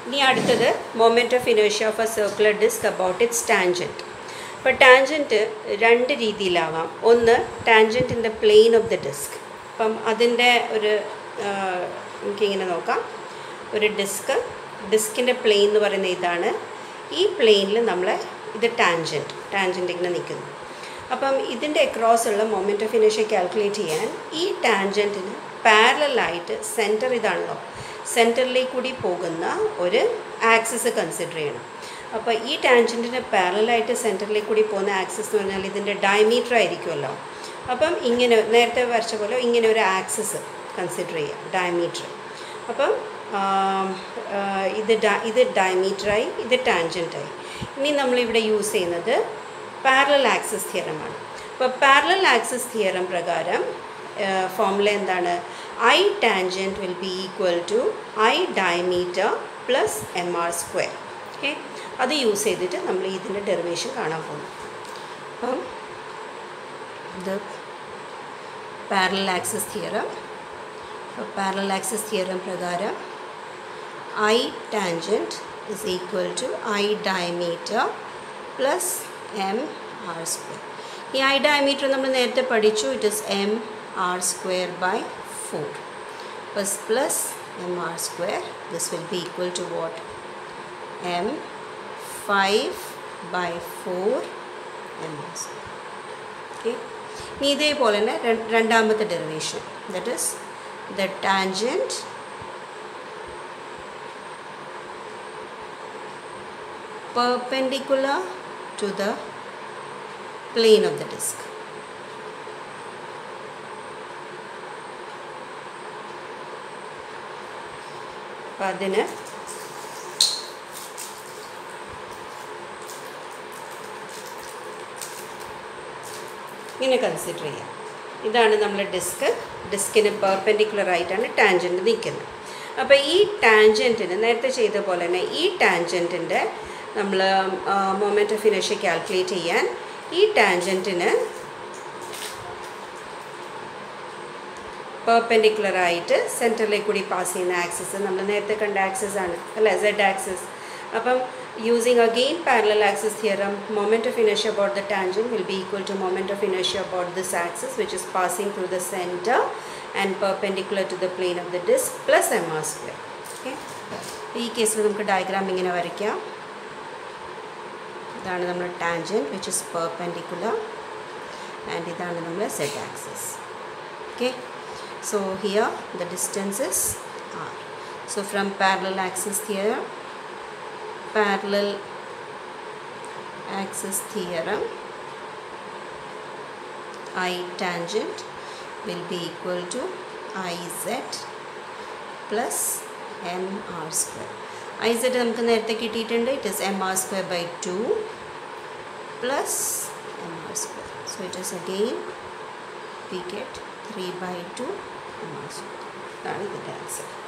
ഇനി അടുത്തത് moment of inertia of a circular disc about its tangent. അപ്പോൾ tangent രണ്ട് രീതിയിലാവാം. ഒന്ന് tangent in the plane of the disc. അപ്പം അതിൻ്റെ ഒരു നമുക്കിങ്ങനെ നോക്കാം. ഒരു ഡിസ്കിൻ്റെ പ്ലെയിൻ എന്ന് പറയുന്ന ഇതാണ്. ഈ പ്ലെയിനിൽ നമ്മൾ ഇത് ടാൻജൻറ്റ് ഇങ്ങനെ നിൽക്കുന്നു. അപ്പം ഇതിൻ്റെ അക്രോസ് ഉള്ള മൊമെൻ്റ് ഓഫ് ഇനേർഷ്യ കാൽക്കുലേറ്റ് ചെയ്യാൻ ഈ ടാൻജൻറ്റിന് പാരലായിട്ട് സെൻറ്റർ ഇതാണല്ലോ, സെൻറ്ററിലേക്ക് കൂടി പോകുന്ന ഒരു ആക്സിസ് കൺസിഡർ ചെയ്യണം. അപ്പോൾ ഈ ടാൻജൻറ്റിന് പാരലായിട്ട് സെൻറ്ററിലേക്ക് കൂടി പോകുന്ന ആക്സിസ് എന്ന് പറഞ്ഞാൽ ഇതിൻ്റെ ഡയമീറ്റർ ആയിരിക്കുമല്ലോ. അപ്പം ഇങ്ങനെ നേരത്തെ വരച്ച പോലെ ഇങ്ങനെ ഒരു കൺസിഡർ ചെയ്യാം, ഡയമീറ്റർ. അപ്പം ഇത് ഡയമീറ്ററായി, ഇത് ടാൻജൻറ്റായി. ഇനി നമ്മളിവിടെ യൂസ് ചെയ്യുന്നത് പാരലൽ ആക്സിസ് തിയറമാണ്. അപ്പോൾ പാരലൽ ആക്സിസ് തിയറം പ്രകാരം ഫോർമുല എന്താണ്? I tangent will be equal to I diameter plus mr². Okay, അത് യൂസ് ചെയ്തിട്ട് നമ്മൾ ഇതിൻ്റെ ഡെറിവേഷൻ കാണാൻ പോകുന്നു. അപ്പം ഇത് പാരലൽ ആക്സിസ് തിയറം. അപ്പോൾ പാരലൽ ആക്സിസ് തിയറം പ്രകാരം I tangent is equal to I diameter plus mr². ഈ I diameter നമ്മൾ നേരത്തെ പഠിച്ചു. It is mr²/4 plus mr². This will be equal to what? m5/4 mr². Okay. ഇനി ഇതേപോലെ തന്നെ രണ്ടാമത്തെ derivation, that is the tangent perpendicular to the plane of the disc. അപ്പോൾ അതിന് ഇങ്ങനെ കൺസിഡർ ചെയ്യാം. ഇതാണ് നമ്മൾ ഡിസ്കിന് പെർപെൻഡിക്കുലർ ആയിട്ടാണ് ടാൻജൻറ്റ് നിൽക്കുന്നത്. അപ്പോൾ ഈ ടാൻജൻറ്റിന് നേരത്തെ ചെയ്ത പോലെ തന്നെ ഈ ടാൻജൻറ്റിൻ്റെ നമ്മൾ മൊമെൻ്റ് ഓഫ് ഇനേർഷ്യ കാൽക്കുലേറ്റ് ചെയ്യാൻ ഈ ടാൻജൻറ്റിന് പെർപെൻഡിക്കുലറായിട്ട് സെൻറ്ററിലേക്ക് കൂടി പാസ് ചെയ്യുന്ന ആക്സിസ് നമ്മൾ നേരത്തെ കണ്ട ആക്സിസ് ആണ് അല്ലേ, സെഡ് ആക്സിസ്. അപ്പം using again parallel axis theorem, moment of inertia about the tangent will be equal to moment of inertia about this axis which is passing through the centre and perpendicular to the plane of the disc plus mr². Okay, ഈ കേസിൽ നമുക്ക് diagram ഇങ്ങനെ വരയ്ക്കാം. ഇതാണ് നമ്മുടെ tangent which is perpendicular and ഇതാണ് നമ്മുടെ Z axis. Okay, so here the distance is r. So from parallel axis theorem I tangent will be equal to Iz plus mr². Iz നമുക്ക് നേരത്തെ കിട്ടിയിട്ടുണ്ട്. It is mr²/2 plus mr². So it is again we get 3/2 mr². That is the answer.